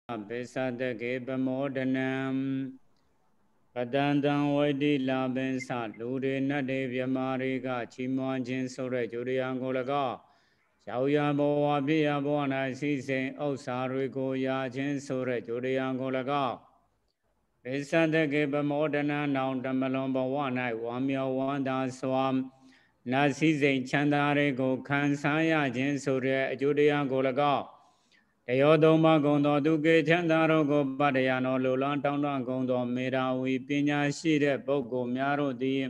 Besatake Pamodanam Padandan Vadi Labinsa Lure Nade Vyamariga Chimonjin Sore Jurian Golaga Shauya Boa Bia Bona Sise Osarigo Yajin Sore Jurian Golaga Besatake Pamodana Now Damalon Bawana Wamia Wanda Swam Nasi Chandare Go Kansaya Jin Sore Jurian Golaga Teyodoma Gondo Duke Chandarogo Badayano Lulan Town Gondo Mira we Pina Shire Boko Miaro di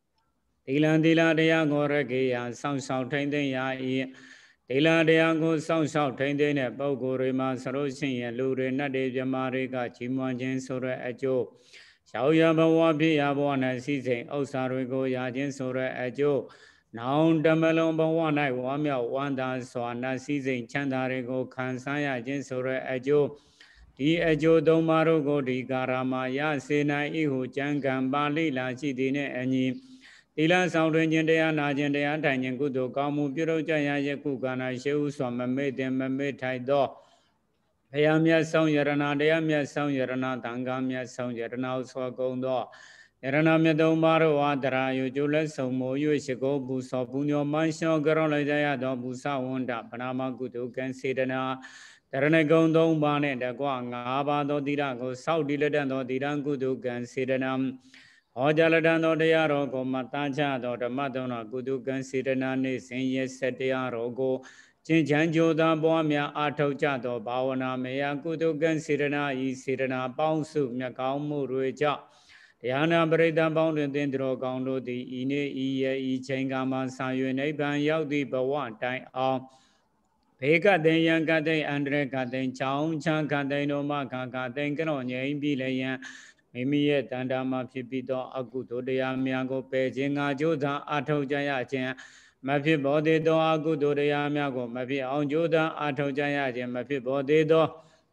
Tilan Dila Dea Goregia Sound South Tendea E Tila Deango Sound South Tendene Boko Rima Sarosin and Lure Nade Jamarica Chimonjin Sore Ajo Shauya Bawabi Abwana Sise Osarigo Yajin Sore Ajo Now Damalon Bawana Wamia Wanda Swana Season Chandarego Kansaya Jinsore Ajo Di Ajo Domaro Godi Garamaya Sena Ihu Jangan Bali La Chidine Ani Tila Soundin Jendea Najendea Tanyan Kudo Kamu Piro Jaya Yakukana Shew Swama made them made Taido Payamia Sound Yarana Deamia Sound Yarana Tangamia Sound Yarana Swagondo Yarana Medomaro Adara, Yujula Somo, Yushiko, Busa, Punyo, Mansho, Garola Jaya, Busa, Wanda, Panama Gudu, Considena, Taranagondo, Bane, the Guang, Abado Dirago, Saudi Ledando, Dirangudu, Considenam, Ojaladando de Arogo, Mataja, the Madonna, Gudu, Considena, Nisin, Setia, Rogo, Chinjanjo, the Boamia, Ato Jado, Bawana, Mea, Gudu, Considena, Isidena, Bounsu, Nakaumu, Ruja. Yana Breda bound in Dendro Gondo, the Ine E. Changama Sayu Naban Yaudi Bawan, Time of Pega de Yankade, Andre Kaden, Chow, Chankade, no Maka, Kaden, Bilayan, Mimi, Tandama Pipito, Akuto, de Amiago, Pejinga, Joda, Ato Jaya Chen, Mapi Bode do Agudo de Amiago, Mapi on Joda, Ato Jaya Chen, Mapi Bode do.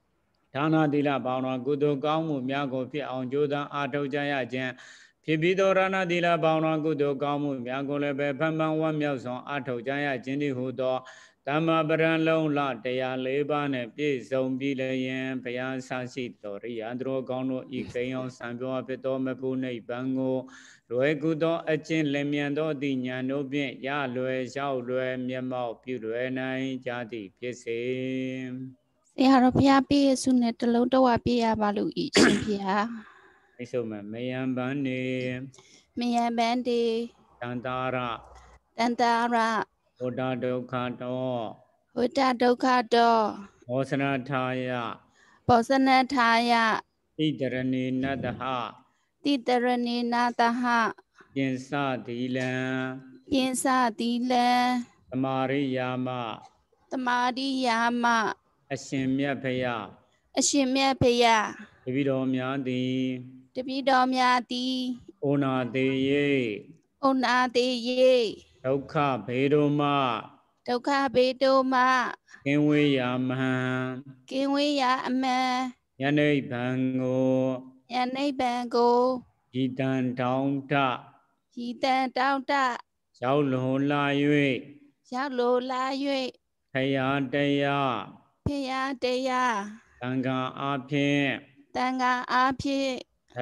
Tana Dila Bauna Gudo Gamu Miago Pi on Joda Ato Jaya Jan Pibido Rana Dila Bauna Gudo Gamu Miago Lebe Pamban Wan Miason Ato Jaya Jindi Hudo Tama Baran Long La Dea Lebane Pi Zombi Layan Payan Sansi Tori Andro Gono Ikayon Sambo Pito Mapune Bango Lue Gudo Achin Lemiando Dinyano Bien Ya Lue Xiao Lue Miamao Pi Lue Nai Jadi Pise Pia Pia Sunet Lodoa Pia Balu Shimpia Isoma Mayambani Mia Bandi Tantara Dantara Oda Dokato Huda Dokado Osana Taya Bosana Taya Idarani Nadaha Tidarani Nataha Jinsa Dilan Pinsa Dile Amari Yama Tamadi Yama Ashimya Paya Ashimia Pia Vidomyandi Debidomiati Ona Deye Ona de Ye Doka Bedoma Doka Bedoma Kinwe Yamahan Kiwiya Ame Yanei Bango Yanei Bango Jitan Taunta Yitan Dauda Chao Lola Yue Xiao Lo La Yue Thaya Taya Pia Deya Tanga Apin Tanga Api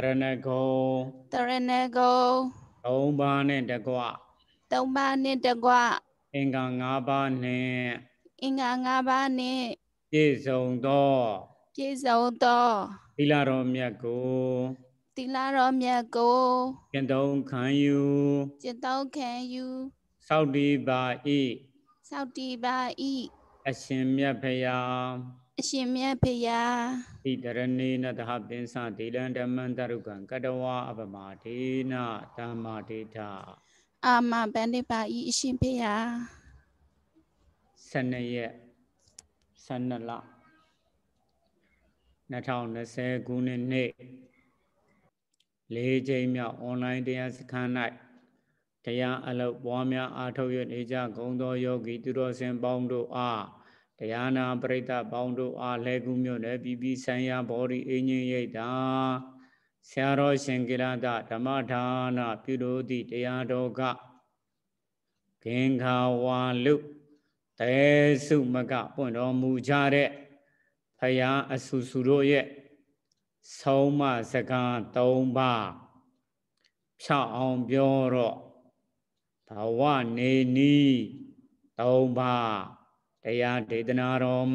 Taranako Tarenego Ombane Dagwa Tomba Nidagwa Inga Ngabane Inga Ngabani Jizong Do Jizodo Ilaro Miako Tilaro Miago Kentong Kanyu Jito Can You Saudi Ba E Saudi Ba E Ashimya Paya Shimia Pia Tidarani Nadaha Binsa Dilan Damandarukan Kadawa Abamadina Damadita Ama Bandiba E Shimpia Sanaya Sanala 2020ခုနှစ်နေ့၄ကြိမ်မြောက်အွန်လိုင်းတရားစခန်း၌တရားအလုပ်ပွားများအားထုတ်ရနေကြဂုံတော်ယောဂီသူတော်စင်ပေါင်းတို့အားတရားနာပရိသတ်ပေါင်းတို့အားလှဲကူးမြို့နယ်ပြည်ပြည်ဆိုင်ရာဘော်ဒီအင်းကြီးရိပ်သာဆရာတော်ရှင်ကိရတဓမ္မဒါနပြုလို့သည့်တရားတော်ကဂင်္ဂါဝါလုတဲစုမကပွင့်တော်မူကြတဲ့ဖယားအဆူဆူတို့ရဲ့ဆုံးမစကား၃ပါးဖြောက်အောင်ပြောတော့ဘဝနေနီး၃ပါးတရားဒေသနာတော်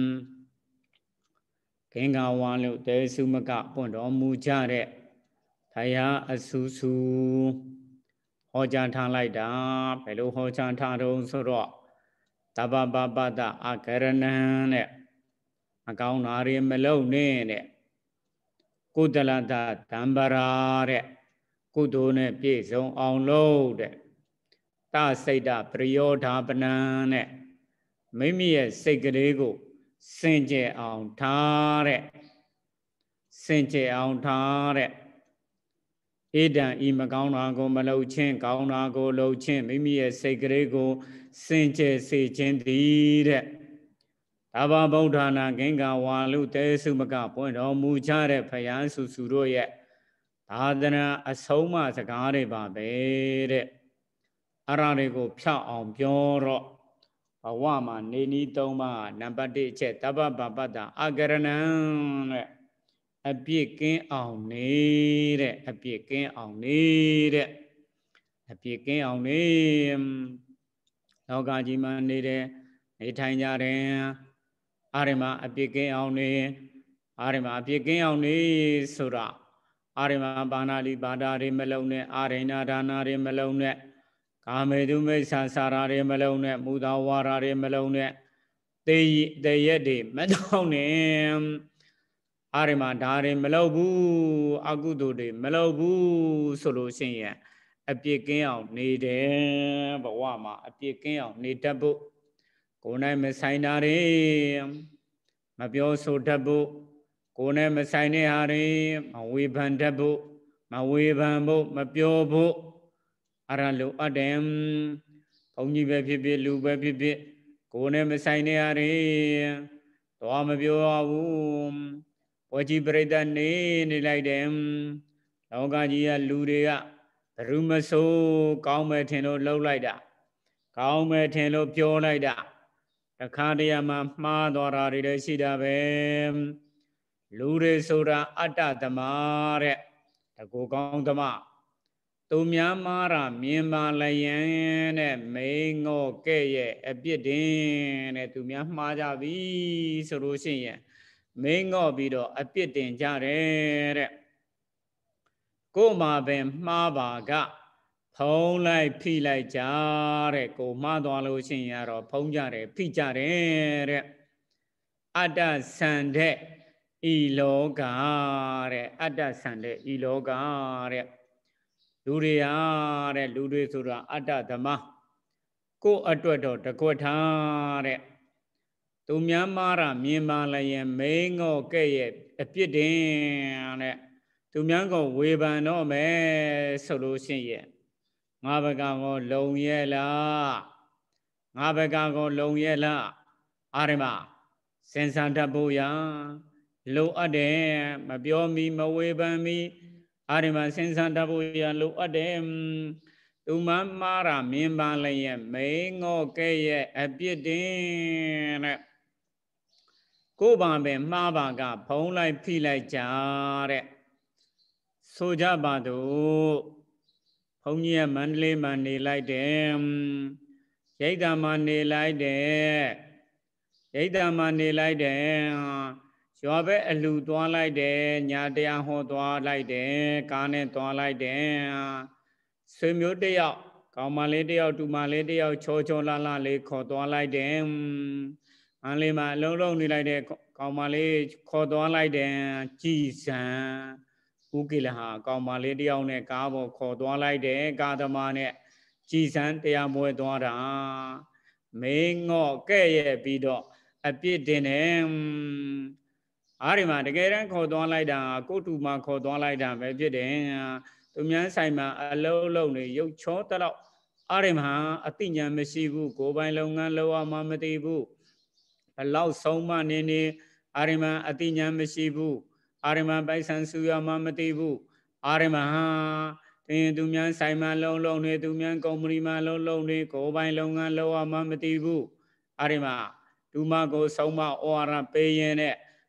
ကင်္ဂဝါလို့တေစုမကပွင့်တော်မူကြတဲ့ဖယားအဆူဆူဟောကြားထားလိုက်တာဘယ်လိုဟောကြားထားတော့ဆိုတော့တပ္ပပပတအကရဏံတဲ့အကောင်းနာရီမလုံနဲ့တဲ့ကုသလတတံပရာတဲ့ကုသိုလ်နဲ့ပြည့်စုံအောင်လို့တဲ့တစိတ်တပရိယောဓာပနံတဲ့မိမိရဲ့စိတ်ကလေးကိုစင်ကြယ်အောင်ထားတဲ့စင်ကြယ်အောင်ထားတဲ့ဣဒံဤမကောင်းတာကိုမလုပ်ခြင်းကောင်းတာကိုလုပ်ခြင်းမိမိရဲ့စိတ်ကလေးကိုစင်ကြယ်စေခြင်းသည်တဲ့တဘာဗုဒ္ဓနာဂင်္ဂဝါလူတေစုမကပွင့်တော်မူကြတဲ့ဖယားဆူဆူတို့ရဲ့သာသနာအဆုံးမစကားတွေပါပဲတဲ့အဲ့ဒါတွေကိုဖြောက်အောင်ပြောတော့ဘဝမှာနေနီး၃ပါးနံပါတ်1အချက်တပ္ပပပတ္တအကရဏံတဲ့အပြစ်ကင်းအောင်နေတဲ့အပြစ်ကင်းအောင်နေတဲ့အပြစ်ကင်းအောင်နေလောကကြီးမှာနေတယ်နေထိုင်ကြတယ်အာရမအပြစ်ကင်းအောင်နေအာရမအပြစ်ကင်းအောင်နေဆိုတာအာရမပါဏာတိပါဒာတွေမလုံးနဲ့အာရိဏဒါနာတွေမလုံးနဲ့ကာမေတုမိစ္ဆာစာရာတွေမလုံးနဲ့မူသာဝါရာတွေမလုံးနဲ့တေရက်တွေမတော့နဲ့အာရမဒါတွေမလုပ်ဘူးအကုသိုလ်တွေမလုပ်ဘူးဆိုလို့ရှိရင်အပြစ်ကင်းအောင်နေတယ်ဘဝမှာအပြစ်ကင်းအောင်နေတတ်ဖို့ကိုယ်နဲ့မဆိုင်တာတွေမပြောဆိုတတ်ဖို့ကိုယ်နဲ့မဆိုင်တဲ့ဟာတွေမဝေဖန်တတ်ဖို့မဝေဖန်ဖို့မပြောဖို့အဲ့ဒါလိုအပ်တယ်ဘုန်းကြီးပဲဖြစ်ဖြစ်လူပဲဖြစ်ဖြစ်ကိုယ်နဲ့မဆိုင်တဲ့ဟာတွေတော့မပြောရဘူးဝကြီးပြိတ္တနေလိုက်တယ်လောကကြီးကလူတွေကဘယ်သူမဆိုကောင်းမယ်ထင်လို့လှုပ်လိုက်တာကောင်းမယ်ထင်လို့ပြောလိုက်တာတခါတရံမှာမှားသွားတာတွေလည်းရှိတာပဲလူတွေဆိုတာအတ္တသမတဲ့တကူကောင်းသမသူများမားတာမြင်ပါလျင်တဲ့မိန်ငေါကဲ့ရဲ့အပြစ်တင်တဲ့သူများမှားကြပြီဆိုလို့ရှိရင်မိန်ငေါပြီးတော့အပြစ်တင်ကြတယ်တဲ့ကို့မှာပဲမှားပါကဖုံးလိုက်ဖိလိုက်ကြတဲ့ကိုမှားသွားလို့ရှိရင်တော့ဖုံးကြတယ်ဖိကြတယ်တဲ့အတ္တဆန်တဲ့ဤလောကတဲ့အတ္တဆန်တဲ့ဤလောကတဲ့လူတွေဟာတဲ့လူတွေဆိုတာအတ္တသမကို့အတွက်တော့တကွက်ထားတဲ့သူများမားတာမြင်ပါလျင်မိန်ငေါကဲ့ရဲ့အပြစ်တင်တဲ့သူများကိုဝေဖန်တော့မယ်ဆိုလို့ရှိရင်ငါဘကကိုလုံရဲ့လားငါဘကကိုလုံရဲ့လားအာရမစင်စံတတ်ဖို့ရလိုအပ်တယ်မပြောမီမဝေဖန်မီအာရမစင်စံတတ်ဖို့ရလိုအပ်တယ်သူမမားတာမြင်ပါလျင်မိန်ငေါကဲ့ရဲ့အပြစ်တင်တဲ့ကို့ဘာပဲမှားပါကဖုံးလိုက်ဖိလိုက်ကြတဲ့ဆိုကြပါတော့ဘုန်းကြီးကမန္တလေးမှာနေလိုက်တယ်ရိတ်တာမှာနေလိုက်တယ်ရိတ်တာမှာနေလိုက်တယ်ရွာပဲအလှသွားလိုက်တယ်ညာတရားဟောသွားလိုက်တယ်ကားနဲ့သွားလိုက်တယ်ဆွေမျိုးတယောက်ကောင်မလေးတယောက်တူမလေးတယောက်ချောချောလာလာလေးခေါ်သွားလိုက်တယ်မန္တလေးမှာအလုံးလုံးနေလိုက်တဲ့ကောင်မလေးခေါ်သွားလိုက်တယ်ကြည်စံဥကိလဟာကောင်မလေးတယောက်နဲ့ကားပေါ်ခေါ်သွားလိုက်တယ်ကားသမားနဲ့ကြည်စံတရားမွဲသွားတာမေးငေါ့ကဲ့ရဲ့ပြီးတော့အပြစ်တင်တယ်အားဒီမှာတကယ်တမ်းခေါ်သွားလိုက်တာကိုတူမခေါ်သွားလိုက်တာပဲဖြစ်တယ်သူများဆိုင်မှာအလုံးလုံးနေရုပ်ချောတလောက်အားဒီမှာအသိဉာဏ်မရှိဘူးကိုယ်ပိုင်လုပ်ငန်းလုပ်ရမှမသိဘူးဘလောက်ဆုံးမနေနေအာရမအတိညာမရှိဘူးအာရမပိုက်ဆံစုရမှမသိဘူးအာရမဟာတင်သူများဆိုင်မှာလုံးနေသူများကုမ္ပဏီမှာလုံးနေကိုယ်ပိုင်လုပ်ငန်းလုပ်ရမှမသိဘူးအာရမဒုမကိုဆုံးမဩဝါဒပေးရင်နဲ့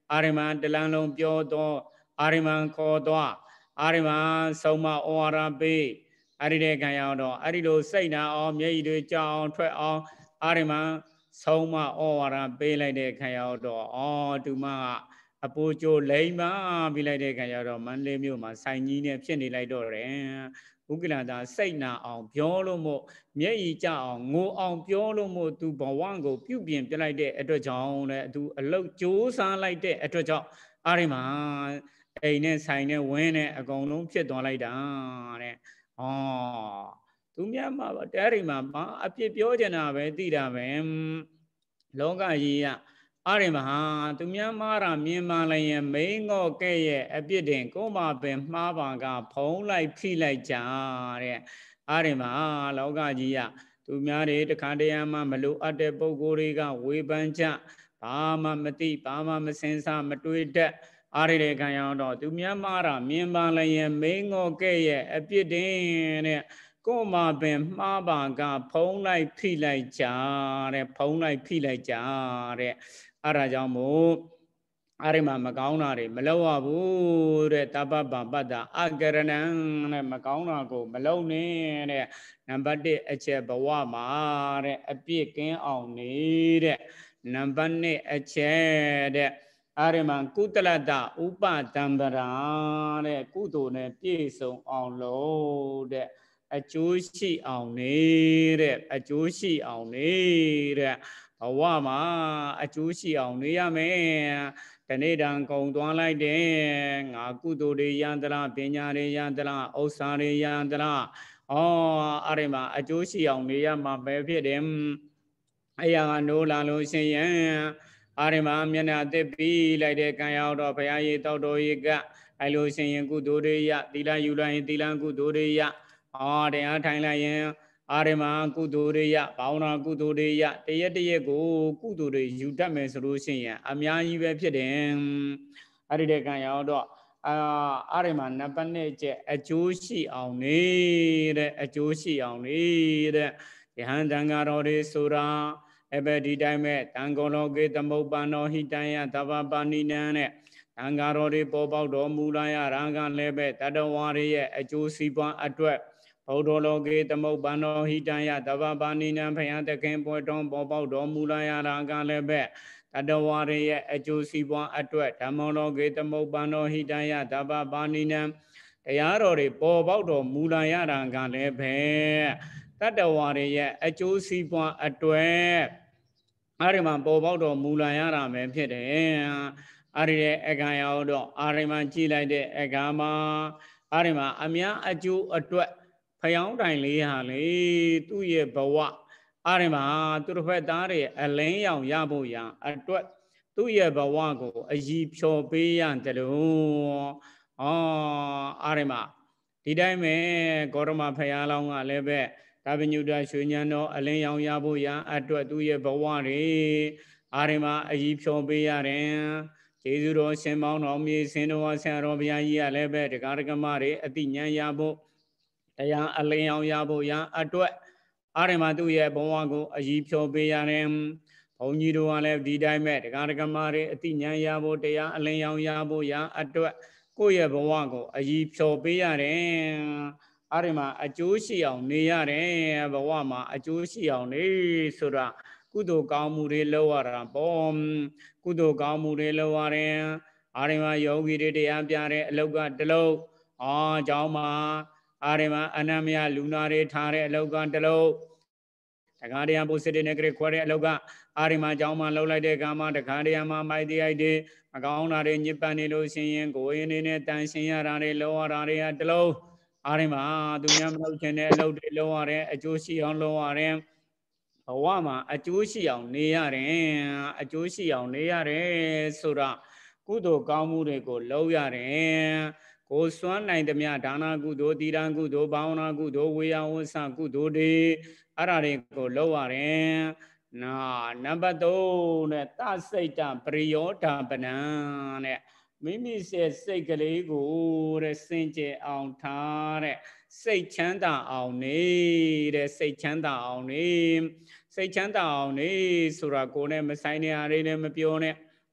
အာရိမံတလန်းလုံးပြောတော့အာရိမံခေါ်တော့အာရိမံဆုံးမဩဝါဒပေးအဲ့ဒီတဲ့ခံရတော့အဲ့ဒီလိုစိတ်နာအောင်မျက်ရည်တွေကြောင်ထွက်အောင်အာရိမံဆုံးမဩဝါဒပေးလိုက်တဲ့ခံရတော့သူမကအပူကျိုးလိမ့်မပြီးလိုက်တဲ့ခံရတော့မန္တလေးမြို့မှာဆိုင်ကြီးနဲ့ဖြစ်နေလိုက်တော့တယ်ဥက္ကလသာစိတ်နာအောင်ပြောလို့မို့မျက်ရည်ကျအောင်ငိုအောင်ပြောလို့မို့သူဘဝကိုပြုပြင်ပြလိုက်တဲ့အတွက်ကြောင့်လည်းသူအလုတ်ကြိုးစားလိုက်တဲ့အတွက်ကြောင့်အာရိမံအိမ်နဲ့ဆိုင်နဲ့ဝင်းနဲ့အကုန်လုံးဖြစ်သွားလိုက်တာတဲ့သူများမှာတဲ့ရိမှာအပြစ်ပြောကြတာပဲသိတာပဲလောကကြီးကအာရိမဟာသူများမားတာမြင်မှလည်းရင်မိန်ငော့ကဲ့ရဲ့အပြစ်တင်ကိုမပင်မှားပါကဖုံးလိုက်ဖိလိုက်ကြတဲ့အာရိမလောကကြီးကသူများတွေတခါတရံမှမလိုအပ်တဲ့ပုံကိုယ်တွေကဝေဖန်ကြဘာမှမသိဘာမှမစင်စားမတွေးတတ်အားရတဲ့ခံရတော့သူများမားတာမြင်ပါလည်းရင်မိန်ငော့ကဲ့ရဲ့အပြစ်တင်တဲ့ကိုမပင်မှားပါကဖုံးလိုက်ဖိလိုက်ကြတဲ့ဖုံးလိုက်ဖိလိုက်ကြတဲ့အဲ့ဒါကြောင့်မို့အာရိမမကောင်းတာတွေမလုပ်ရဘူးတဲ့တပ္ပပပတ္တအကရဏံတဲ့မကောင်းတာကိုမလုပ်နဲ့တဲ့နံပါတ်1အချက်ဘဝမှာတဲ့အပြစ်ကင်းအောင်နေတဲ့နံပါတ်2အချက်တဲ့အာရိမံကုတလတဥပတံပရာတဲ့ကုသိုလ်နဲ့ပြည့်စုံအောင်လို့တဲ့အကျိုးရှိအောင်နေတဲ့အကျိုးရှိအောင်နေတဲ့ဘဝမှာအကျိုးရှိအောင်နေရမယ်တနေ့တန်ကုံသွားလိုက်တယ်ငါကုသိုလ်တွေရန်တလားပညာတွေရန်တလားဥစ္စာတွေရန်တလားအဲ့ဒီမှာအကျိုးရှိအောင်နေရမှာပဲဖြစ်တယ်အရာကနိုးလာလို့ရှိရင်အာရိမမျက်နှာတစ်ပြီးလိုက်တဲ့ကံရောက်တော့ဘုရားကြီးတောက်တော်ကြီးကအဲ့လိုရှိရင်ကုသိုလ်တွေရသီလယူလိုက်ရင်သီလကုသိုလ်တွေရတရားထိုင်လိုက်ရင်အာရိမကုသိုလ်တွေရဘာဝနာကုသိုလ်တွေရတရက်တရက်ကိုကုသိုလ်တွေယူတတ်မယ်ဆိုလို့ရှိရင်အများကြီးပဲဖြစ်တယ်အဲ့ဒီတဲ့ကံရောက်တော့အာရိမနံပါတ်1ကျအကျိုးရှိအောင်နေတဲ့အကျိုးရှိအောင်နေတဲ့ယဟန်တန်ဃာတော်တွေဆိုတာအဲ့ပဲဒီတိုင်းပဲတန်ကောလောကေသမုပ္ပန္နောဟိတံယသဗ္ဗပါဏိနံနဲ့တန်ဃာတော်တွေပေါ်ပေါက်တော်မူလာရတာကလည်းပဲတတဝါတွေရဲ့အကျိုးစီးပွားအတွက်ဘုဒ္ဓလောကေသမုပ္ပန္နောဟိတံယသဗ္ဗပါဏိနံဘုရားသခင်ပွဲတော်ပေါ်ပေါက်တော်မူလာရတာကလည်းပဲတတဝါတွေရဲ့အကျိုးစီးပွားအတွက်ဓမ္မလောကေသမုပ္ပန္နောဟိတံယသဗ္ဗပါဏိနံတရားတော်တွေပေါ်ပေါက်တော်မူလာရတာကလည်းပဲတတဝါတွေရဲ့အကျိုးစီးပွားအတွက်အာရိမပေါ်ပေါက်တော်မူလာရတာပဲဖြစ်တယ်အာရိရဲ့အခါရောက်တော့အာရိမကြည့်လိုက်တဲ့အခါမှာအာရိမအများအကျိုးအတွက်ဖျောင်းတိုင်လေးဟာလေသူ့ရဲ့ဘဝအာရိမသူတစ်ဖက်သားတွေအလင်းရောင်ရဖို့ရန်အတွက်သူ့ရဲ့ဘဝကိုအည်ဖြော်ပေးရတယ်လို့အာရိမဒီတိုင်းပဲဂေါရမဖရာလောင်းကလည်းပဲဒါပညုတရွှေဉဏ်တော်အလင်းရောင်ရဖို့ရန်အတွက်သူ့ရဲ့ဘဝတွေအာရိမအည်ဖြော်ပေးရတယ်ကျေးဇူးတော်ရှင်မောင်းတော်မြေစင်တော်ဆရာတော်ဘုရားကြီးကလည်းပဲတရားဓမ္မတွေအတိဉာဏ်ရဖို့တရားအလင်းရောင်ရဖို့ရန်အတွက်အာရိမသူ့ရဲ့ဘဝကိုအည်ဖြော်ပေးရတယ်ဘုန်းကြီးတို့ကလည်းဒီတိုင်းပဲတရားဓမ္မတွေအတိဉာဏ်ရဖို့တရားအလင်းရောင်ရဖို့ရန်အတွက်ကိုယ့်ရဲ့ဘဝကိုအည်ဖြော်ပေးရတယ်အာရိမအကျိုးရှိအောင်နေရတယ်ဘဝမှာအကျိုးရှိအောင်နေဆိုတာကုသိုလ်ကောင်းမှုတွေလုပ်ရတာပေါ့ကုသိုလ်ကောင်းမှုတွေလုပ်ရတယ်အာရိမယောဂီတွေတရားပြတဲ့အလောက်ကတလုံးကျောင်းမှာအာရိမအနမယလူနာတွေထားတဲ့အလောက်ကတလုံးတခါတရံပုစိတ္တနေကြခွဲတဲ့အလောက်ကအာရိမကျောင်းမှာလှုပ်လိုက်တဲ့ကံမှာတခါတရံမှာမိုက်တရားတွေမကောင်းတာတွေညစ်ပတ်နေလို့ရှိရင်ကိုယ်ရင်းနေနဲ့တန်ရှင်းရတာတွေလောရတာတွေကတလုံးအာရိမသူများမလုပ်ချင်တဲ့အလုပ်တွေလုပ်ရတယ်အကျိုးရှိအောင်လုပ်ရတယ်ဘဝမှာအကျိုးရှိအောင်နေရတယ်အကျိုးရှိအောင်နေရတယ်ဆိုတော့ကုသိုလ်ကောင်းမှုတွေကိုလုပ်ရတယ်ကိုစွမ်းနိုင်သမျှဒါနကုသိုလ်သီလကုသိုလ်ဘာဝနာကုသိုလ်ဝေယဝဆကုသိုလ်တွေအဲ့ဒါတွေကိုလုပ်ရတယ်နံပါတ်3နဲ့သစိတ်တပရိယောဓပနံတဲ့မိမိစိတ်ကလေးကိုတဲ့စင်ကြယ်အောင်ထားတဲ့စိတ်ချမ်းသာအောင်နေတဲ့စိတ်ချမ်းသာအောင်နေစိတ်ချမ်းသာအောင်နေဆိုတာကိုယ်နဲ့မဆိုင်တဲ့အားတွေလည်းမပြောနဲ့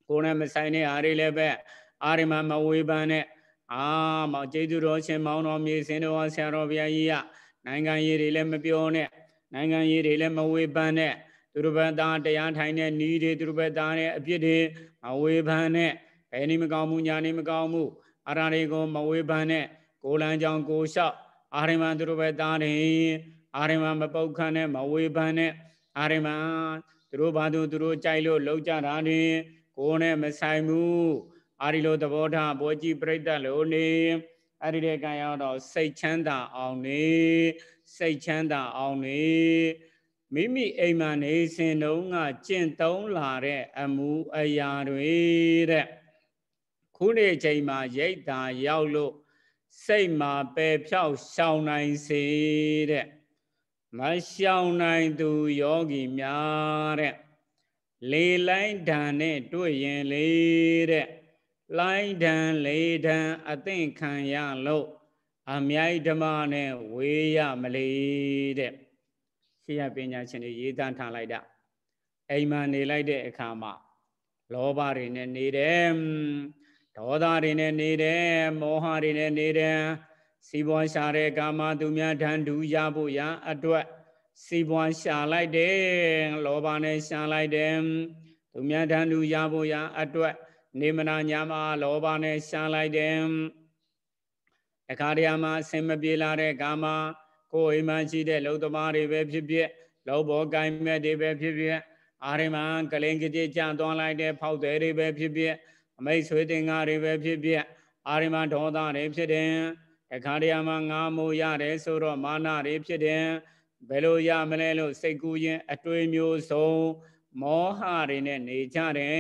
ကိုယ်နဲ့မဆိုင်တဲ့အားတွေလည်းပဲအာရိမမဝေဖန်နဲ့မောင်ကျေးဇူးတော်ရှင်မောင်တော်မြေစင်တော်ဆရာတော်ဘုရားကြီးကနိုင်ငံရေးတွေလည်းမပြောနဲ့နိုင်ငံရေးတွေလည်းမဝေဖန်နဲ့သူတို့ဘက်သားတရားထိုင်တဲ့ဤတွေသူတို့ဘက်သားနဲ့အပြစ်တွေမဝေဖန်နဲ့ဘယ်နည်းမကောင်းဘူးညာနည်းမကောင်းဘူးအရာတွေကိုမဝေဖန်နဲ့ကိုလန်းကြောင့်ကိုလျှောက်အာရိမသူတို့ဘက်သားတွေအာရိမမပုတ်ခန့်နဲ့မဝေဖန်နဲ့အာရိမသူတို့ဘာသူသူတို့ကြိုက်လို့လောက်ကြတာတွင်ကိုယ်နဲ့မဆိုင်ဘူးအာဒီလိုသဘောထားဘောကြီးပြိတ္တလို့နေအဲ့ဒီတဲ့ကံရောက်တော့စိတ်ချမ်းသာအောင်နေစိတ်ချမ်းသာအောင်နေမိမိအိမ်မှာနေစဉ်တုန်းကကျင့်သုံးလာတဲ့အမှုအရာတွေတဲ့ခုနေ့ချိန်မှာရိတ်တာရောက်လို့စိတ်မှာပယ်ဖြောက်ရှောင်နိုင်စေတဲ့မရှောင်နိုင်သူယောဂီများတဲ့လေလိုင်းဓာန်နဲ့တွေ့ရင်လေတဲ့လိုင်းဓာန်လေဓာန်အသင့်ခံရလို့အမြိုက်ဓမ္မနဲ့ဝေးရမလေတဲ့ရှေးရပညာရှင်တွေရေးသားထားလိုက်တာအိမ်မှာနေလိုက်တဲ့အခါမှာလောဘတွေနဲ့နေတယ်ဒေါသတွေနဲ့နေတယ်မောဟတွေနဲ့နေတယ်စီးပွားရှာတဲ့ကာမသူများဓာန်တူရဖို့ရအတွက်စီးပွားရှာလိုက်တယ်လောဘနဲ့ရှာလိုက်တယ်သူများဓာန်တူရဖို့ရအတွက်နေမနာညာမလောဘနဲ့ရှာလိုက်တယ်အခါတရမှာအစင်မပြေလာတဲ့ကာမကိုယ်အိမ်မှာရှိတဲ့လုံသမားတွေပဲဖြစ်ဖြစ်လောဘောကိုင်းမဲ့တွေပဲဖြစ်ဖြစ်အာရိမကလင်ကတိကြသွားလိုက်တဲ့ဖောက်သည်တွေပဲဖြစ်ဖြစ်အမိတ်ဆွေတင်္ကာတွေပဲဖြစ်ဖြစ်အာရိမဒေါသတွေဖြစ်တယ်အခါတရမှာငါမိုးရတယ်ဆိုတော့မာနတွေဖြစ်တယ်ဘယ်လိုရမလဲလို့စိတ်ကူးရင်အတွေးမျိုးစုံမောဟတွေနဲ့နေကြ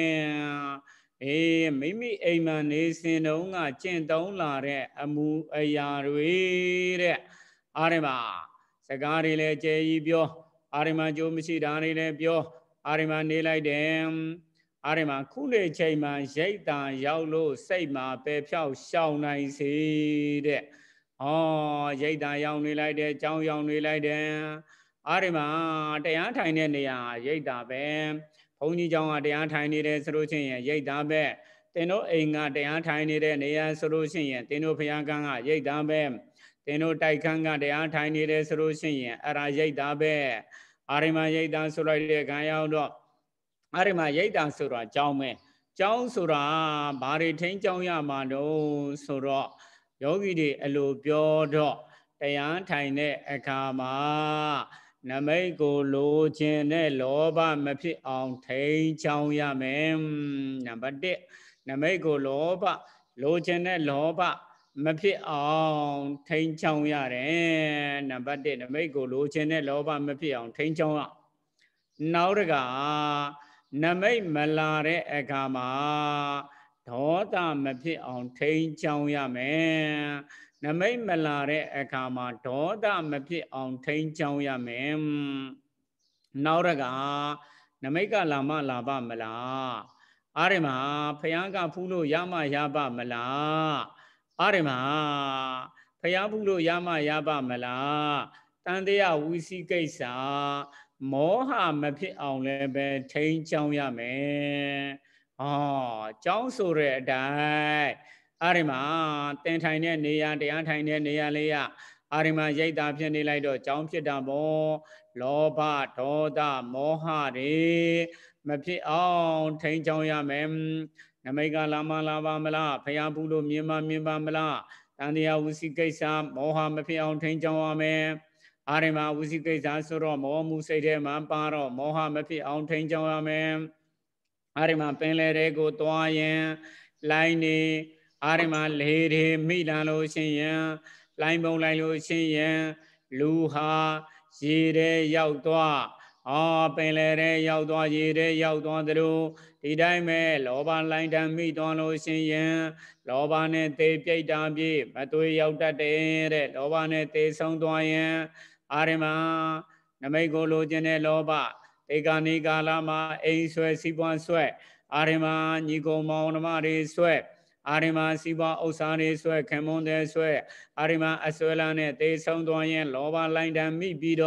တယ်မိမိအိမ်မှာနေစဉ်တုန်းကကျင့်သုံးလာတဲ့အမှုအရာတွေတဲ့အာရိမစကားတွေလည်းကြည်ကြီးပြောအာရိမကြိုးမရှိတာတွေလည်းပြောအာရိမနေလိုက်တယ်အာရိမခုလေချိန်မှာရိတ်တာရောက်လို့စိတ်မှာပယ်ဖြောက်ရှောင်နိုင်စေတဲ့ရိတ်တာရောက်နေလိုက်တယ်ကြောင်းရောက်နေလိုက်တယ်အာရိမတရားထိုင်တဲ့နေရာရိတ်တာပဲဘုန်းကြီးကျောင်းကတရားထိုင်နေတယ်ဆိုလို့ချင်းရင်ရိတ်တာပဲတင်တို့အိမ်ကတရားထိုင်နေတဲ့နေရာဆိုလို့ရှိရင်တင်တို့ဘုရားကံကရိတ်တာပဲတင်တို့တိုက်ခန်းကတရားထိုင်နေတယ်ဆိုလို့ရှိရင်အဲ့ဒါရိတ်တာပဲအာရိမရိတ်တာဆိုလိုက်တဲ့ခံရောက်တော့အာရိမရိတ်တာဆိုတာကြောင်းပဲကြောင်းဆိုတာဘာတွေထိန်းကြောင်းရမှာတော့ဆိုတော့ယောဂီတွေအလိုပြောတော့တရားထိုင်တဲ့အခါမှာနမိတ်ကိုလိုချင်တဲ့လောဘမဖြစ်အောင်ထိန်းချောင်းရမယ်နံပါတ်1နမိတ်ကိုလောဘလိုချင်တဲ့လောဘမဖြစ်အောင်ထိန်းချောင်းရတယ်နံပါတ်1နမိတ်ကိုလိုချင်တဲ့လောဘမဖြစ်အောင်ထိန်းချောင်းရနောက်တကနမိတ်မလာတဲ့အခါမှာဒေါသမဖြစ်အောင်ထိန်းချောင်းရမယ်နမိတ်မလာတဲ့အခါမှာဒေါသမဖြစ်အောင်ထိန်းချောင်းရမယ်နောက်တကနမိတ်ကလာမလာပါမလားအာရိမဖယားကဖူးလို့ရမရပါမလားအာရိမဖယားဖူးလို့ရမရပါမလားတန်တရားဝီစီကိစ္စမောဟမဖြစ်အောင်လည်းပဲထိန်းချောင်းရမယ်ကျောင်းဆိုတဲ့အတိုင်းအာရိမတင်ထိုင်တဲ့နေရာတရားထိုင်တဲ့နေရာလေးရအာရိမရိတ်တာဖြစ်နေလိုက်တော့ကျောင်းဖြစ်တာပေါ့လောဘဒေါသမောဟတွေမဖြစ်အောင်ထိန်းချောင်းရမယ်နမိတ်ကလာမလာပါမလားဖယားဘူးလို့မြင်ပါမလားတန်တရားဝစီကိစ္စမောဟမဖြစ်အောင်ထိန်းချောင်းရမယ်အာရိမဝစီကိစ္စဆိုတော့မောမှုစိတ်ထဲမှာပါတော့မောဟမဖြစ်အောင်ထိန်းချောင်းရမယ်အာရိမပင်လေတွေကိုသွားရင်လိုင်းနေအာရိမလေတွေမိလာလို့ရှိရင်လိုင်းပုံလိုက်လို့ရှိရင်လူဟာရေထဲရောက်သွားပင်လေထဲရောက်သွားရေထဲရောက်သွားသလိုဒီတိုင်းပဲလောဘလိုင်းတံမိသွားလို့ရှိရင်လောဘနဲ့သေပြိတ်တာပြေမသွေးရောက်တတ်တယ်တဲ့လောဘနဲ့သေဆုံးသွားရင်အာရိမနမိတ်ကိုလိုချင်တဲ့လောဘဧကနိကာလမှာအိမ်ဆွဲစီးပွားဆွဲအာရိမညီကုံမောင်နှမတွေဆွဲအာရိမစီးပွားဥစ္စာတွေဆွဲခင်မွန်းတဲ့ဆွဲအာရိမအဆွဲလာနဲ့သေဆုံးသွားရင်လောဘလိုင်းတံမိပြီးတော့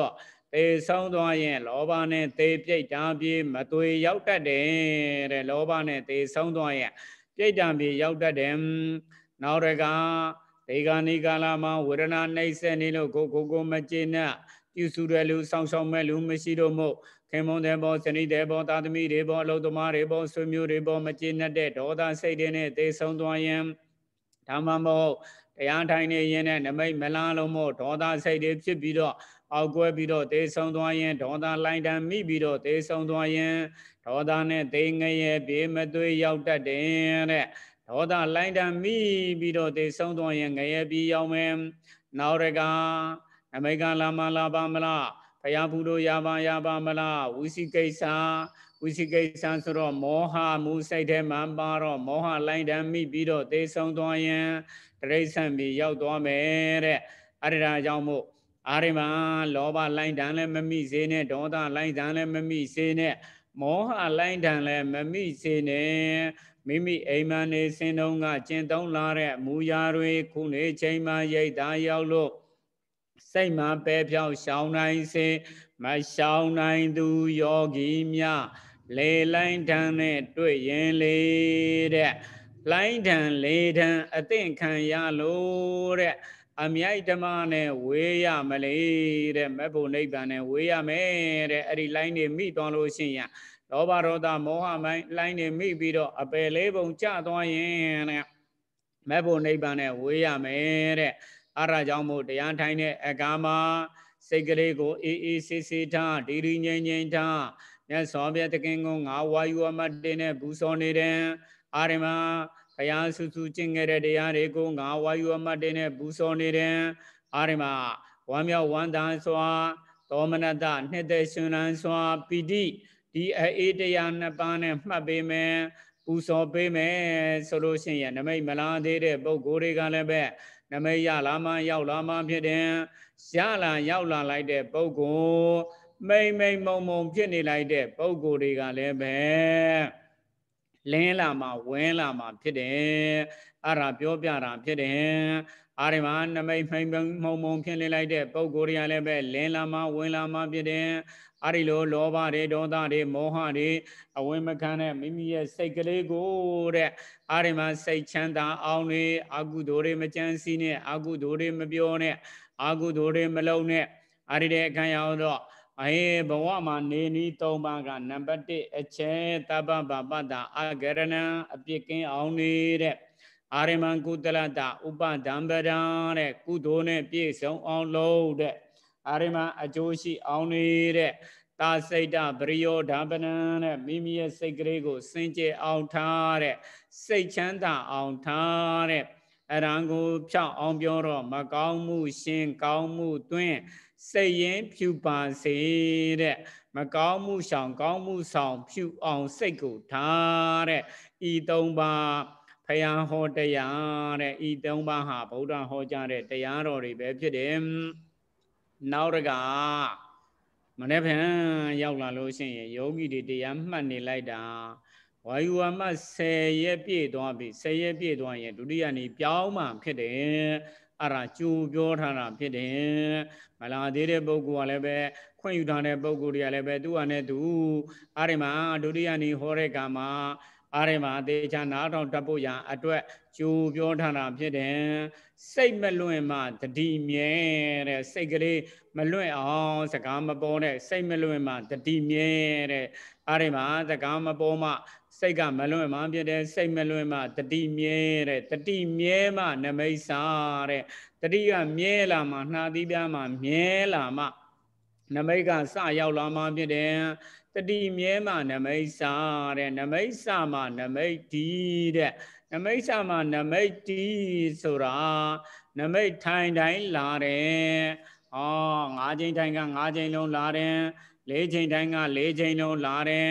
သေဆုံးသွားရင်လောဘနဲ့သေပြိတ်တံပြေမသွေရောက်တတ်တယ်တဲ့လောဘနဲ့သေဆုံးသွားရင်ပြိတ်တံပြေရောက်တတ်တယ်နောက်တကဒေဂာနိကာလမှာဝေဒနာနှိမ့်ဆက်နေလို့ကိုမကျေနပ်ပြုစုတဲ့လူစောင့်ရှောက်မဲ့လူမရှိတော့မို့ခင်မွန်တဲ့ဘောစနိတဲ့ဘောသာသမီတွေဘောအလုသမားတွေဘောဆွေမျိုးတွေဘောမကျေနပ်တဲ့ဒေါသစိတ်တွေနဲ့သေဆုံးသွားရင်ဓမ္မမို့တရားထိုင်နေရင်နဲ့နမိတ်မလားလို့မို့ဒေါသစိတ်တွေဖြစ်ပြီးတော့အောက်ကွဲပြီးတော့သေဆုံးသွားရင်ဒေါသလိုင်းတံမိပြီးတော့သေဆုံးသွားရင်ဒေါသနဲ့သေငရဲပြေမသွေးရောက်တတ်တယ်တဲ့ဒေါသလိုင်းတံမိပြီးတော့သေဆုံးသွားရင်ငရဲပြေရောက်မယ်နောက်ရကနမိတ်ကလာမလာပါမလားဘုရားဘုလိုရပါမလားဝိသိကိစ္စဆိုတော့မောဟမူစိတ်ထဲမှာပါတော့မောဟလိုင်းတံမိပြီးတော့သေဆုံးသွားရင်တရိစ္ဆန်ပြီးရောက်သွားမယ်တဲ့အဲ့ဒါကြောင့်မို့အာရိမလောဘလိုင်းတံလည်းမမိစေနဲ့ဒေါသလိုင်းတံလည်းမမိစေနဲ့မောဟလိုင်းတံလည်းမမိစေနဲ့မိမိအိမ်မနေစင်တုံးကကျင့်သုံးလာတဲ့မူရာတွေခုနေချိန်မှရိတ်သားရောက်လို့စိတ်မှာပဲဖြောက်ရှောင်းနိုင်စေမရှောင်းနိုင်သူယောဂီများလေလိုင်းတံနဲ့တွေ့ရင်လေတဲ့လိုင်းတံလေတံအသင့်ခံရလို့တဲ့အမြိုက်ဓမ္မနဲ့ဝေးရမလေတဲ့မက်ဖို့နိဗ္ဗာန်နဲ့ဝေးရမယ်တဲ့အဲ့ဒီလိုင်းနေမိသွားလို့ရှိရင်လောဘဒေါသမောဟမိုင်းလိုင်းနေမိပြီးတော့အပယ်လေးပုံကျသွားရင်တဲ့မက်ဖို့နိဗ္ဗာန်နဲ့ဝေးရမယ်တဲ့အဲ့ဒါကြောင့်မို့တရားထိုင်တဲ့အခါမှာစိတ်ကလေးကိုအေးအေးဆေးဆေးထားဒီရီငြိမ်ငြိမ်ထားမြတ်စွာဘုရားတခင်ကငါဝါယူအမတ်တင်နဲ့ဘူးစောနေတယ်အာရမဘုရားစုစုကျင့်ခဲ့တဲ့တရားတွေကိုငါဝါယူအမတ်တင်နဲ့ဘူးစောနေတယ်အာရမဝမ်းမြောက်ဝမ်းသာစွာသောမနတနှစ်သက်ရှင်လန်းစွာပီတိဒီအေးတရားနှစ်ပါးနဲ့မှတ်ပေးမယ်ပူဇော်ပေးမယ်ဆိုလို့ရှိရင်နမိတ်မလားသေးတဲ့ပုဂ္ဂိုလ်တွေကလည်းပဲနမိတ်ရလာမှရောက်လာမှဖြစ်တယ်ရလာရောက်လာလိုက်တဲ့ပုဂ္ဂိုလ်မိန်မုံဖြစ်နေလိုက်တဲ့ပုဂ္ဂိုလ်တွေကလည်းပဲလင်းလာမှဝင်လာမှဖြစ်တယ်အဲ့ဒါပြောပြတာဖြစ်တယ်အာရိမနမိတ်မိန်မုံဖြစ်နေလိုက်တဲ့ပုဂ္ဂိုလ်တွေကလည်းပဲလင်းလာမှဝင်လာမှဖြစ်တယ်အဲ့ဒီလိုလောဘတွေဒေါသတွေမောဟတွေအဝိမခံတဲ့မိမိရဲ့စိတ်ကလေးကိုတဲ့အာရိမစိတ်ချမ်းသာအောင်နေအကုသိုလ်တွေမကြမ်းစီနဲ့အကုသိုလ်တွေမပြောနဲ့အကုသိုလ်တွေမလုပ်နဲ့အဲ့ဒီတဲ့အခါရောက်တော့အေးဘဝမှာနေနည်း၃ပါးကနံပါတ်1အချက်တပ္ပပပတ္တအဂရဏံအပြစ်ကင်းအောင်နေတဲ့အာရိမံကုသလတဥပဒံပဒံတဲ့ကုသိုလ်နဲ့ပြည့်စုံအောင်လုပ်တဲ့အာရိမအကျိုးရှိအောင်နေတဲ့သာစိတ်တပရိယောဓပနံတဲ့မိမိရဲ့စိတ်ကလေးကိုစင်ကြယ်အောင်ထားတဲ့စိတ်ချမ်းသာအောင်ထားတဲ့အရံကိုဖြောက်အောင်ပြောတော့မကောင်းမှုရှင်ကောင်းမှုသွင်းစိတ်ရင်ဖြူပါစေတဲ့မကောင်းမှုရှောင်ကောင်းမှုဆောင်ဖြူအောင်စိတ်ကိုထားတဲ့ဤ၃ပါးဖယားဟောတရားတဲ့ဤ၃ပါးဟာဗုဒ္ဓဟောကြားတဲ့တရားတော်တွေပဲဖြစ်တယ်နောက်တကမနေ့ဖြန်ရောက်လာလို့ရှိရင်ယောဂီတွေတရားမှတ်နေလိုက်တာဝါယူဝမ10ရက်ပြည့်သွားပြီ10ရက်ပြည့်သွားရင်ဒုတိယနေ့ပြောင်းမှဖြစ်တယ်အဲ့ဒါကြိုပြောထားတာဖြစ်တယ်မလာသေးတဲ့ပုဂ္ဂိုလ်ကလည်းပဲခွင့်ယူထားတဲ့ပုဂ္ဂိုလ်တွေကလည်းပဲသူ့ဟာနဲ့သူအဲ့ဒီမှာဒုတိယနေ့ဟောတဲ့ကမှာအားရမှာတေချာနားထောင်တတ်ဖို့ရန်အတွက်ကြိုပြောထားတာဖြစ်တယ်စိတ်မလွင့်မှတတိမြဲတဲ့စိတ်ကလေးမလွင့်အောင်စကားမပေါ်တဲ့စိတ်မလွင့်မှတတိမြဲတဲ့အားရမှာစကားမပေါ်မှစိတ်ကမလွင့်မှဖြစ်တယ်စိတ်မလွင့်မှတတိမြဲတဲ့တတိမြဲမှနမိတ်စာတဲ့တတိကမြဲလာမှနှာသီးပြားမှမြဲလာမှနမိတ်ကစရောက်လာမှဖြစ်တယ်တတိမြဲမှနမိတ်စာတဲ့နမိတ်စာမှနမိတ်တီးတဲ့နမိတ်စာမှနမိတ်တီးဆိုတာနမိတ်ထိုင်တိုင်းလာတယ်၅ချိန်တိုင်းက၅ချိန်လုံးလာတယ်၄ချိန်တိုင်းက၄ချိန်လုံးလာတယ်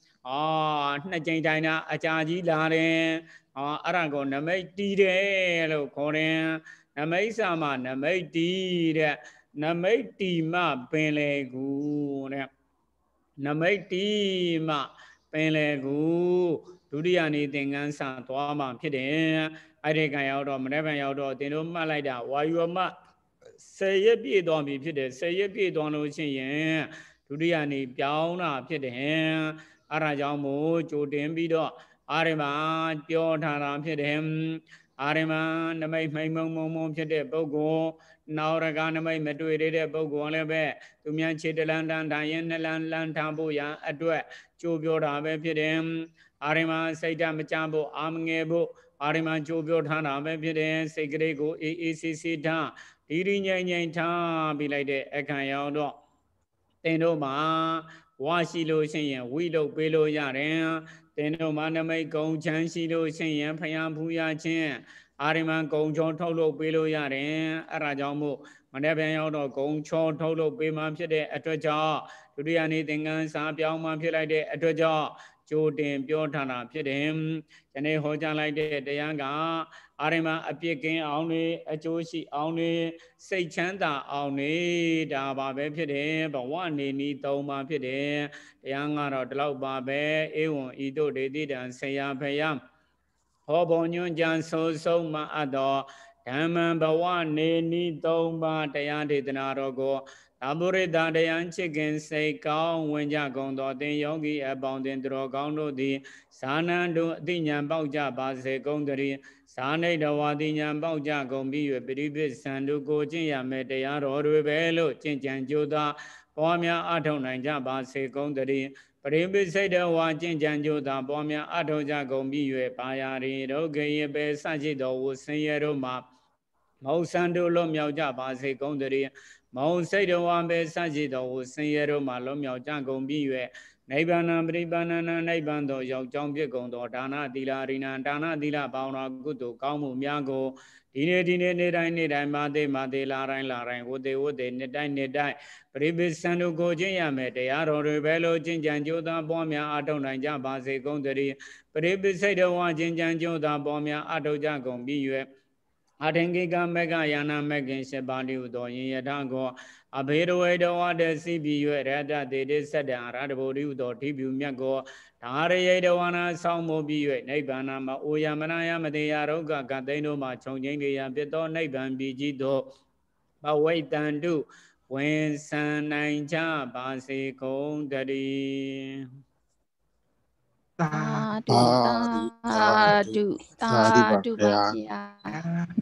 2ချိန်တိုင်းကအကြာကြီးလာတယ်အဲ့ဒါကိုနမိတ်တီးတယ်လို့ခေါ်တယ်နမိတ်စာမှနမိတ်တီးတဲ့နမိတ်တီမှပင်လေကူတဲ့နမိတ်တီမှပင်လေကူဒုတိယနေ့သင်္ကန်းစာသွားမှဖြစ်တယ်အဲ့ဒီကံရောက်တော့မနေ့ကရောက်တော့သင်တို့မှတ်လိုက်တာဝါယူမ 10 ရက်ပြည့်သွားပြီဖြစ်တယ်10 ရက်ပြည့်သွားလို့ရှိရင်ဒုတိယနေ့ပြောင်းတာဖြစ်တယ်အဲ့ဒါကြောင့်မို့ကြိုတင်ပြီးတော့အာရမပြောထားတာဖြစ်တယ်အာရမနမိတ်မိန်မုံဖြစ်တဲ့ပုဂ္ဂိုလ်နောက်ရကနမိတ်မတွေ့သေးတဲ့ပုဂ္ဂိုလ်လည်းပဲသူများခြေတလန်းတန်းထိုင်ရင်နှလန်းလန်းထားဖို့ရန်အတွက်ကြိုးပြောတာပဲဖြစ်တယ်အာရမစိတ်ဓာတ်မကြဖို့အာမငယ်ဖို့အာရမကြိုးပြောထားတာပဲဖြစ်တယ်စိတ်ကလေးကိုအေးအေးဆေးဆေးထားဒီရင်းငိမ့်ထားပြီးလိုက်တဲ့အခါရောက်တော့တင်တို့မှာဝါရှိလို့ရှိရင်ဝိလုတ်ပေးလို့ရတယ်တင်တို့မှာနမိတ်ကုံချမ်းရှိလို့ရှိရင်ဖယားဖူးရခြင်းအာရမကုံချောထုတ်လို့ပေးလို့ရတယ်အဲ့ဒါကြောင့်မို့မနေ့ပြန်ရောက်တော့ကုံချောထုတ်လို့ပေးမှဖြစ်တဲ့အတွက်ကြောင့်ဒုတိယနေ့သင်္ကန်းစာပြောင်းမှဖြစ်လိုက်တဲ့အတွက်ကြောင့်ကြိုတင်ပြောထားတာဖြစ်တယ်။ဒီနေ့ဟောကြားလိုက်တဲ့တရားကအာရမအပြစ်ကင်းအောင်နေအကျိုးရှိအောင်နေစိတ်ချမ်းသာအောင်နေဒါပါပဲဖြစ်တယ်ဘဝနေနည်း၃ပါးဖြစ်တယ်။တရားကတော့ဒီလောက်ပါပဲဧဝံဤသို့ဒေတိတံဆရာဖယဟောဘုံညွန့်ကြံဆိုဆုံးမအပ်သောဓမ္မဘဝနေနည်း၃ပါးတရားဒေသနာတော်ကိုသဗ္ဗရိတတရားချစ်ခင်စိတ်ကောင်းဝင်ကြကုန်သောသင်ယောဂီအပေါင်းတင်သူတော်ကောင်းတို့သည်ဇာနံတို့အသိဉာဏ်ပေါက်ကြပါစေကုန်တည်းဇာနိတဝါတိဉာဏ်ပေါက်ကြကုန်ပြီး၍ပရိပစ္ဆန်တို့ကိုကျင့်ရမယ်တရားတော်တွေပဲလို့ကျင့်ကြံကြိုးစားပွားများအထောက်နိုင်ကြပါစေကုန်တည်းပရိပိစိတ်တဝါကျင့်ကြံကြိုးစားပွားများအထောက်ကြကုန်ပြီး၍ပါယာရီတို့ခေယပဲစရှိတော်ဝဆင်းရဲတို့မှာမောဆန်တို့လွတ်မြောက်ကြပါစေကုန်တည်းမောစိတ်တော်ဝါပဲစရှိတော်ဝဆင်းရဲတို့မှာလွတ်မြောက်ကြကုန်ပြီး၍နိဗ္ဗာန်ပရိပန္နနာနိဗ္ဗာန်သို့ရောက်ကြောင်းဖြစ်ကုန်သောဒါနသီလရိဏဒါနသီလပေါင်းတော်ကုသိုလ်ကောင်းမှုများကိုဒီနေ့နေ့တိုင်းမာသေးလာတိုင်းဝတေနေ့တိုင်းပရိပိစံတို့ကိုကျင့်ရမယ်တရားတော်တွေပဲလို့ကျင့်ကြံကြိုးစားပွားများအထောက်နိုင်ကြပါစေကုန်တည်းပရိပိစိတ်တော်ဝါကျင့်ကြံကြိုးစားပွားများအထောက်ကြကုန်ပြီး၍အထင်ကိကမကယာနာမကင်7ပါးတိဟုသောယင်ယထကိုအဘေရဝေတဝတစီပြီး၍ရတတေတိစတ္တအရတဗုဒ္ဓဟုသောထိပြုမြတ်ကိုဒါရယေတဝနာဆောင်းမို့ပြီး၍နိဗ္ဗာန်မှာအိုယမနာယမတေယရောဂကသိန်းတို့မှာခြုံငိမ့်လေရာဖြစ်သောနိဗ္ဗာန်ပြည်ကြီးသို့ဘဝိတန္တုဝင်ဆန်နိုင်ကြပါစေကုန်တည်းသာဓုသာဓုပါဗျာ